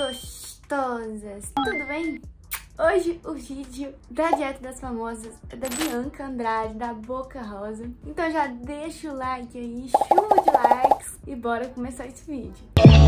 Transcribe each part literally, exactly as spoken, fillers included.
gostosas! Tudo bem? Hoje o vídeo da dieta das famosas é da Bianca Andrade, da Boca Rosa. Então já deixa o like aí, chuva de likes e bora começar esse vídeo.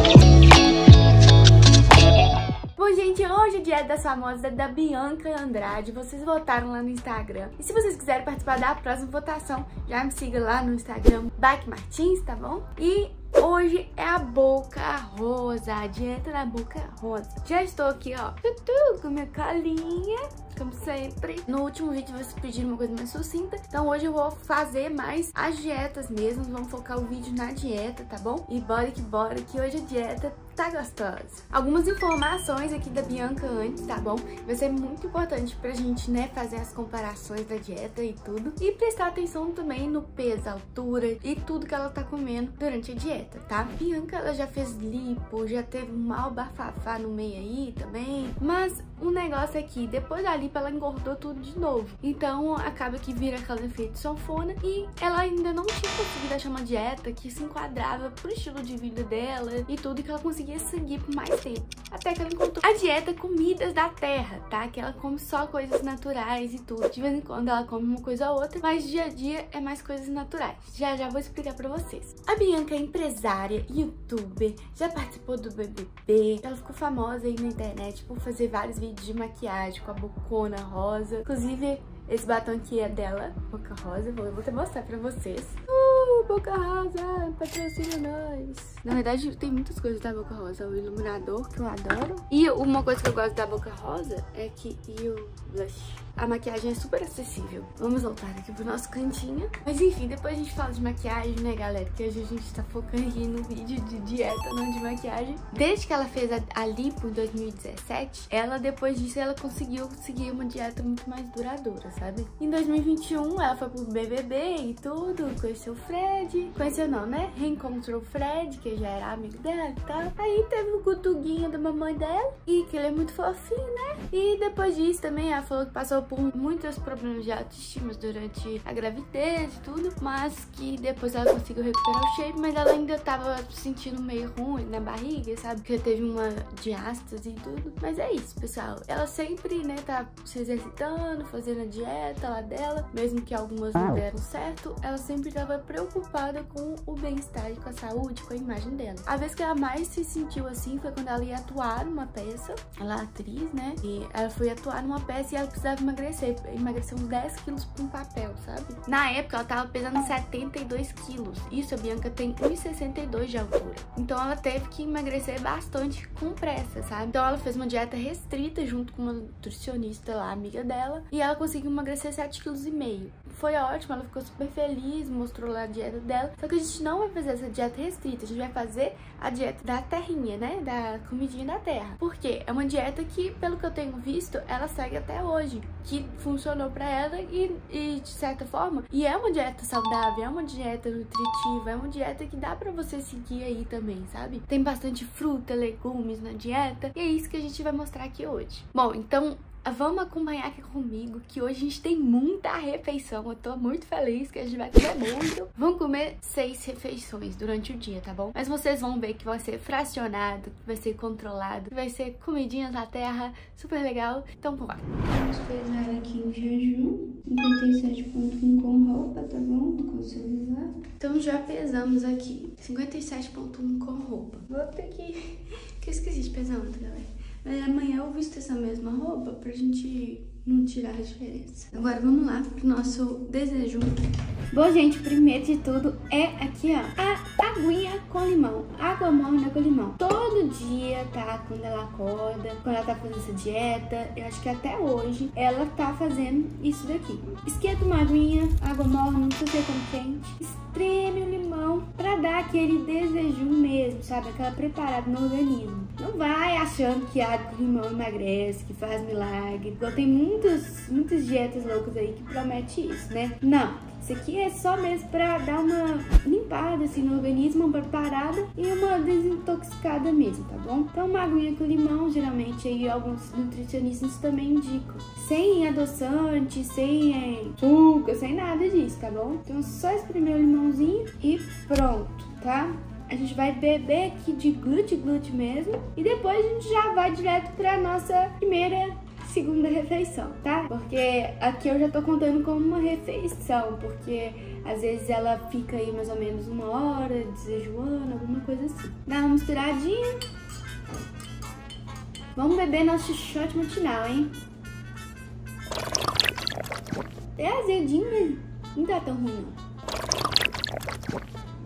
Bom, gente, hoje a dieta das famosas é da Bianca Andrade. Vocês votaram lá no Instagram. E se vocês quiserem participar da próxima votação, já me siga lá no Instagram, Baque Martins, tá bom? E hoje é a Boca Rosa, a dieta da Boca Rosa. Já estou aqui, ó, tutu, com minha colinha, como sempre. No último vídeo vocês pediram uma coisa mais sucinta, então hoje eu vou fazer mais as dietas mesmo. Vamos focar o vídeo na dieta, tá bom? E bora que bora, que hoje a dieta tá gostosa. Algumas informações aqui da Bianca antes, tá bom? Vai ser muito importante pra gente, né, fazer as comparações da dieta e tudo. E prestar atenção também no peso, altura e tudo que ela tá comendo durante a dieta, tá? Bianca, ela já fez lipo, já teve um mal bafafá no meio aí também. Mas o negócio é que depois da lipo ela engordou tudo de novo. Então acaba que vira aquele efeito sanfona e ela ainda não tinha conseguido achar uma dieta que se enquadrava pro estilo de vida dela e tudo, que ela conseguia seguir por mais tempo. Até que ela encontrou a dieta comidas da terra, tá? Que ela come só coisas naturais e tudo. De vez em quando ela come uma coisa ou outra, mas dia a dia é mais coisas naturais. Já já vou explicar pra vocês. A Bianca é empresária, youtuber, já participou do B B B. Ela ficou famosa aí na internet por fazer vários vídeos de maquiagem com a bocona rosa. Inclusive, esse batom aqui é dela, Boca Rosa. Vou, vou até mostrar pra vocês. Uh, Boca Rosa, patrocina nós. Na verdade, tem muitas coisas da Boca Rosa. O iluminador, que eu adoro. E uma coisa que eu gosto da Boca Rosa é que... E o blush. A maquiagem é super acessível. Vamos voltar aqui pro nosso cantinho. Mas enfim, depois a gente fala de maquiagem, né, galera? Porque hoje a gente tá focando aqui no vídeo de dieta, não de maquiagem. Desde que ela fez a, a lipo em dois mil e dezessete, ela, depois disso, ela conseguiu seguir uma dieta muito mais duradoura, sabe? Em dois mil e vinte e um, ela foi pro B B B e tudo, conheceu o Fred. Conheceu não, né? Reencontrou o Fred, que já era amigo dela e tal. Aí teve o Gutuguinho da mamãe dela, e que ele é muito fofinho, né? E depois disso também, ela falou que passou por muitos problemas de autoestima durante a gravidez e tudo, mas que depois ela conseguiu recuperar o shape, mas ela ainda tava se sentindo meio ruim na barriga, sabe? Porque teve uma diástase e tudo. Mas é isso, pessoal. Ela sempre, né, tá se exercitando, fazendo a dieta lá dela, mesmo que algumas não deram certo, ela sempre tava preocupada com o bem-estar, com a saúde, com a imagem dela. A vez que ela mais se sentiu assim foi quando ela ia atuar numa peça. Ela é atriz, né? E ela foi atuar numa peça e ela precisava emagrecer. Emagreceu uns dez quilos por um papel, sabe? Na época, ela tava pesando setenta e dois quilos. Isso, a Bianca tem um e sessenta e dois de altura. Então, ela teve que emagrecer bastante com pressa, sabe? Então, ela fez uma dieta restrita junto com uma nutricionista lá, amiga dela. E ela conseguiu emagrecer sete vírgula cinco quilos. Foi ótimo, ela ficou super feliz, mostrou lá a dieta dela. Só que a gente não vai fazer essa dieta restrita, a gente vai fazer a dieta da terrinha, né? Da comidinha da terra. Por quê? É uma dieta que, pelo que eu tenho visto, ela segue até hoje. Que funcionou pra ela e, e, de certa forma, e é uma dieta saudável, é uma dieta nutritiva, é uma dieta que dá pra você seguir aí também, sabe? Tem bastante fruta, legumes na dieta, e é isso que a gente vai mostrar aqui hoje. Bom, então vamos acompanhar aqui comigo, que hoje a gente tem muita refeição. Eu tô muito feliz que a gente vai comer muito. Vamos comer seis refeições durante o dia, tá bom? Mas vocês vão ver que vai ser fracionado, que vai ser controlado, que vai ser comidinhas da terra, super legal. Então, vamos lá. Vamos pesar aqui em jejum, cinquenta e sete vírgula um com roupa, tá bom? Com o celular. Então, já pesamos aqui, cinquenta e sete vírgula um com roupa. Vou ter que... que eu esqueci de pesar ontem, galera. Mas amanhã eu visto essa mesma roupa pra gente não tirar a diferença. Agora vamos lá pro nosso desejum. Bom, gente, primeiro de tudo é aqui, ó, a aguinha com limão. Água morna com limão. Todo dia, tá? Quando ela acorda, quando ela tá fazendo essa dieta, eu acho que até hoje ela tá fazendo isso daqui. Esquenta uma aguinha, água morna, não precisa ser tão quente. Espreme o limão pra dar aquele desejum mesmo, sabe? Aquela preparada no organismo. Não vai achando que água com limão emagrece, que faz milagre. Igual tem muitas, muitas dietas loucas aí que prometem isso, né? Não. Isso aqui é só mesmo pra dar uma limpada assim no organismo, uma preparada e uma desintoxicada mesmo, tá bom? Então uma aguinha com limão, geralmente aí alguns nutricionistas também indicam. Sem adoçante, sem é, açúcar, sem nada disso, tá bom? Então só espremer o limãozinho e pronto, tá? a gente vai beber aqui de glute-glute mesmo. E depois a gente já vai direto pra nossa primeira, segunda refeição, tá? Porque aqui eu já tô contando como uma refeição, porque às vezes ela fica aí mais ou menos uma hora, desejoando, alguma coisa assim. Dá uma misturadinha. Vamos beber nosso shot matinal, hein? É azedinho, mas não tá tão ruim, não.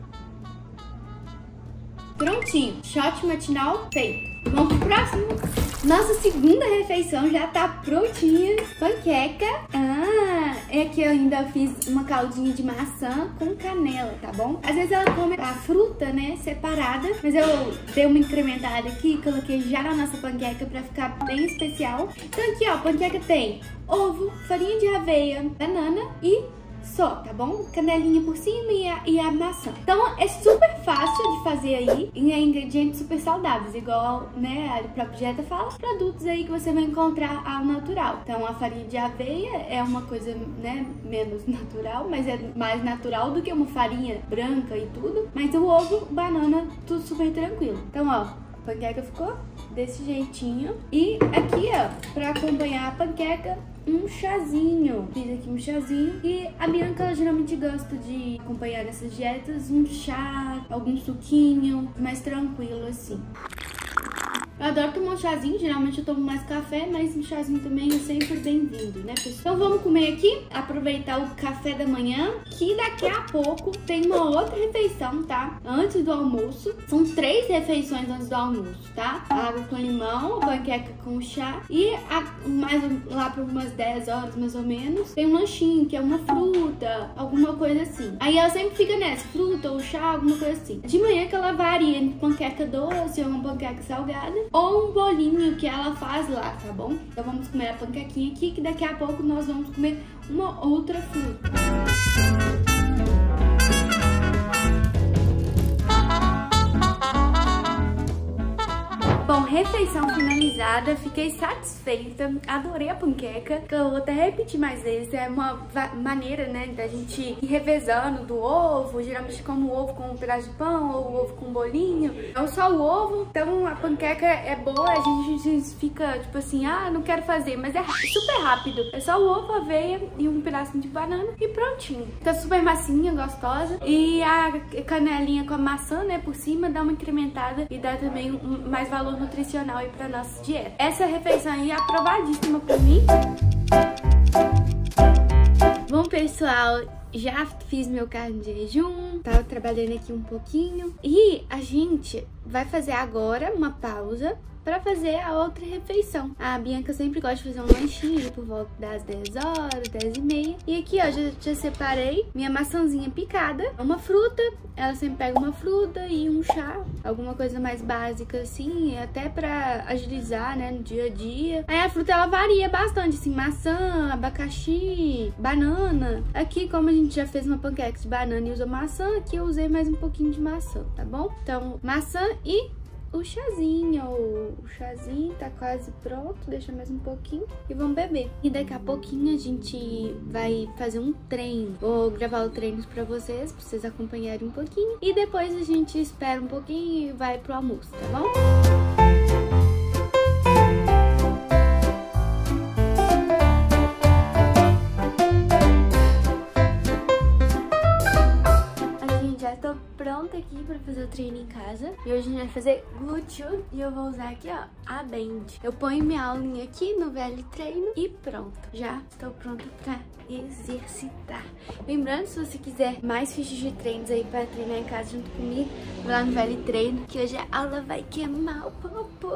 Prontinho, shot matinal feito. Vamos pro próximo. Nossa segunda refeição já tá prontinha. Panqueca. Ah, é que eu ainda fiz uma caldinha de maçã com canela, tá bom? Às vezes ela come a fruta, né, separada. Mas eu dei uma incrementada aqui, coloquei já na nossa panqueca pra ficar bem especial. Então aqui, ó, panqueca tem ovo, farinha de aveia, banana e só, tá bom? Canelinha por cima e a, e a maçã. Então é super fácil de fazer aí e é ingredientes super saudáveis, igual, né, a própria dieta fala, produtos aí que você vai encontrar ao natural. Então a farinha de aveia é uma coisa, né, menos natural, mas é mais natural do que uma farinha branca e tudo. Mas o ovo, banana, tudo super tranquilo. Então, ó, a panqueca ficou desse jeitinho. E aqui, ó, pra acompanhar a panqueca, um chazinho. Fiz aqui um chazinho. E a Bianca, ela geralmente gosta de acompanhar nessas dietas um chá, algum suquinho, mais tranquilo assim. Eu adoro tomar um chazinho, geralmente eu tomo mais café, mas um chazinho também é sempre bem-vindo, né, pessoal? Então vamos comer aqui, aproveitar o café da manhã, que daqui a pouco tem uma outra refeição, tá? Antes do almoço. São três refeições antes do almoço, tá? Água com limão, panqueca com chá e a, mais lá por umas dez horas, mais ou menos, tem um lanchinho, que é uma fruta, alguma coisa assim. Aí ela sempre fica nessa, fruta ou chá, alguma coisa assim. De manhã que ela varia entre panqueca doce ou uma panqueca salgada, ou um bolinho que ela faz lá, tá bom? Então vamos comer a panquequinha aqui, que daqui a pouco nós vamos comer uma outra fruta. Bom, refeição finalizada, fiquei satisfeita, adorei a panqueca, que eu vou até repetir mais vezes, é uma maneira, né, da gente ir revezando do ovo, geralmente como o ovo com um pedaço de pão ou o ovo com um bolinho, ou só o ovo, então a panqueca é boa, a gente, a gente fica tipo assim, ah, não quero fazer, mas é super rápido, é só o ovo, aveia e um pedacinho de banana e prontinho. Tá super massinha, gostosa, e a canelinha com a maçã, né, por cima, dá uma incrementada e dá também um, mais valor nutricional aí pra nossa dieta. Essa refeição aí é aprovadíssima pra mim. Bom, pessoal, já fiz meu carne de jejum, tava trabalhando aqui um pouquinho e a gente vai fazer agora uma pausa pra fazer a outra refeição. A Bianca sempre gosta de fazer um lanchinho por volta das dez horas, dez e meia. E aqui, ó, já, já separei minha maçãzinha picada, uma fruta. Ela sempre pega uma fruta e um chá, alguma coisa mais básica assim, até pra agilizar, né, no dia a dia. Aí a fruta, ela varia bastante, assim, maçã, abacaxi, banana. Aqui, como a gente já fez uma panqueca de banana e usou maçã, aqui eu usei mais um pouquinho de maçã, tá bom? Então, maçã e o chazinho, o chazinho tá quase pronto, deixa mais um pouquinho e vamos beber. E daqui a pouquinho a gente vai fazer um treino, vou gravar o treino pra vocês, pra vocês acompanharem um pouquinho. E depois a gente espera um pouquinho e vai pro almoço, tá bom? Pronta aqui pra fazer o treino em casa. E hoje a gente vai fazer glúteo e eu vou usar aqui, ó, a Band. Eu ponho minha aulinha aqui no Vale Treino e pronto. Já estou pronta pra exercitar. Lembrando, se você quiser mais fichas de treinos aí pra treinar em casa junto comigo, vai lá no Vale Treino, que hoje a aula vai queimar o popô.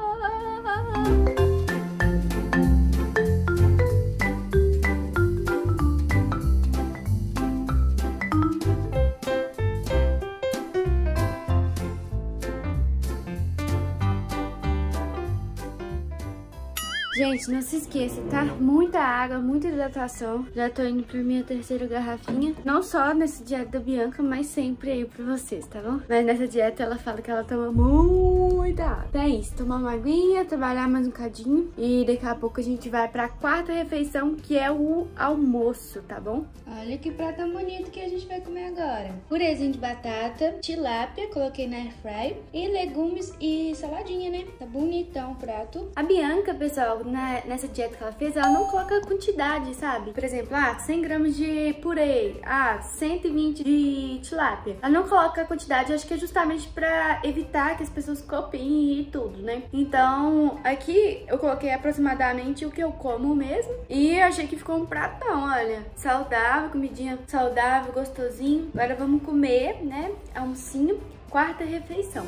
Gente, não se esqueça, tá? Muita água, muita hidratação. Já tô indo pra minha terceira garrafinha. Não só nessa dieta da Bianca, mas sempre aí pra vocês, tá bom? Mas nessa dieta ela fala que ela toma muito muita água. Então é isso, tomar uma aguinha, trabalhar mais um bocadinho e daqui a pouco a gente vai pra quarta refeição, que é o almoço, tá bom? Olha que prato bonito que a gente vai comer agora. Purezinho de batata, tilápia, coloquei na airfry e legumes e saladinha, né? Tá bonitão o prato. A Bianca, pessoal, na, nessa dieta que ela fez, ela não coloca quantidade, sabe? Por exemplo, ah, cem gramas de purê, ah, cento e vinte de tilápia. Ela não coloca a quantidade, acho que é justamente pra evitar que as pessoas copiem e tudo, né? Então, aqui eu coloquei aproximadamente o que eu como mesmo e achei que ficou um pratão, olha, saudável, comidinha saudável, gostosinho. Agora vamos comer, né? Almocinho, quarta refeição.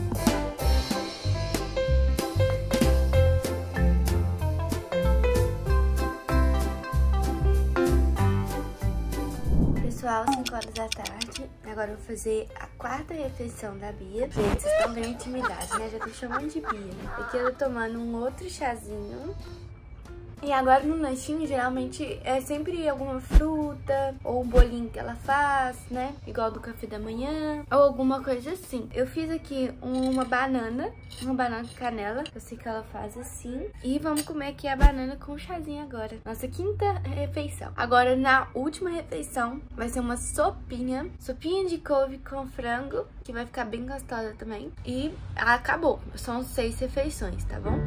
Pessoal, cinco horas da tarde. Agora eu vou fazer a quarta refeição da Bia. Gente, vocês estão vendo intimidade, né? Já tô chamando de Bia. Aqui eu tô tomando um outro chazinho. E agora no lanchinho, geralmente, é sempre alguma fruta ou um bolinho que ela faz, né? Igual do café da manhã ou alguma coisa assim. Eu fiz aqui uma banana, uma banana de canela. Eu sei que ela faz assim. E vamos comer aqui a banana com o chazinho agora. Nossa quinta refeição. Agora, na última refeição, vai ser uma sopinha. Sopinha de couve com frango, que vai ficar bem gostosa também. E acabou. São seis refeições, tá bom?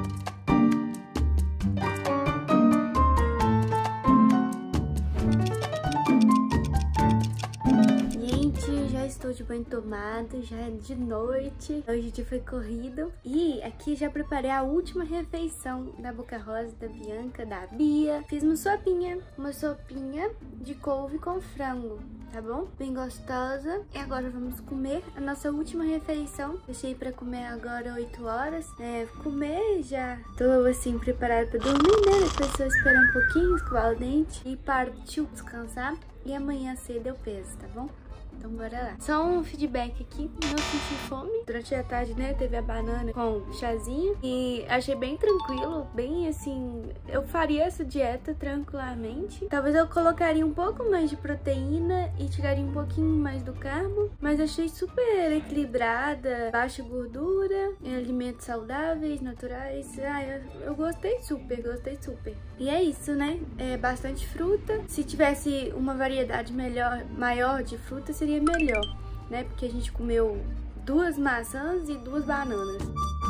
Estou de banho tomado, já é de noite, hoje o dia foi corrido. E aqui já preparei a última refeição da Boca Rosa, da Bianca, da Bia. Fiz uma sopinha, uma sopinha de couve com frango, tá bom? Bem gostosa. E agora vamos comer a nossa última refeição. Deixei pra comer agora oito horas. É, comer já. Tô assim preparada pra dormir, né? Depois eu esperar um pouquinho, escovar o dente e partiu descansar. E amanhã cedo eu peso, tá bom? Então bora lá. Só um feedback aqui, não senti fome. Durante a tarde, né, teve a banana com chazinho e achei bem tranquilo, bem assim, eu faria essa dieta tranquilamente. Talvez eu colocaria um pouco mais de proteína e tiraria um pouquinho mais do carbo, mas achei super equilibrada, baixa gordura, alimentos saudáveis, naturais. Ah, eu, eu gostei super, gostei super. E é isso, né? É bastante fruta. Se tivesse uma variedade melhor, maior de fruta, seria melhor, né? Porque a gente comeu duas maçãs e duas bananas.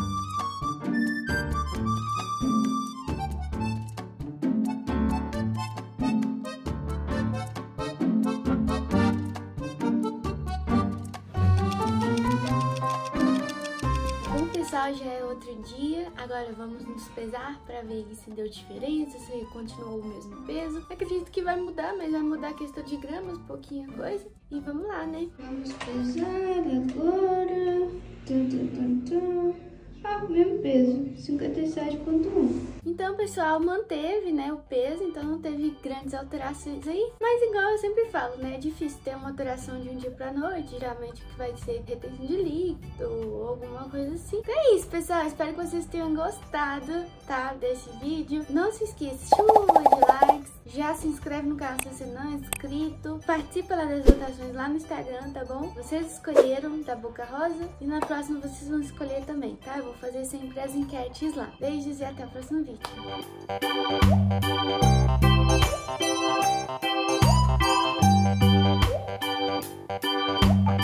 Bom, pessoal, já é outro dia. Agora vamos nos pesar para ver se deu diferença, se continuou o mesmo peso. Acredito que vai mudar, mas vai mudar a questão de gramas, pouquinha coisa. E vamos lá, né? Vamos pesar agora. Tum, tum, tum, tum. Ah, mesmo peso, cinquenta e sete vírgula um. Então, pessoal, manteve, né, o peso, então não teve grandes alterações aí. Mas igual eu sempre falo, né, é difícil ter uma alteração de um dia pra noite, geralmente que vai ser retenção de líquido ou alguma coisa assim. Então é isso, pessoal, espero que vocês tenham gostado, tá, desse vídeo. Não se esqueça, chuva de likes, já se inscreve no canal se você não é inscrito, participa lá das votações lá no Instagram, tá bom? Vocês escolheram da Boca Rosa e na próxima vocês vão escolher também, tá? Eu vou fazer sempre as enquetes lá. Beijos e até o próximo vídeo. Thank you.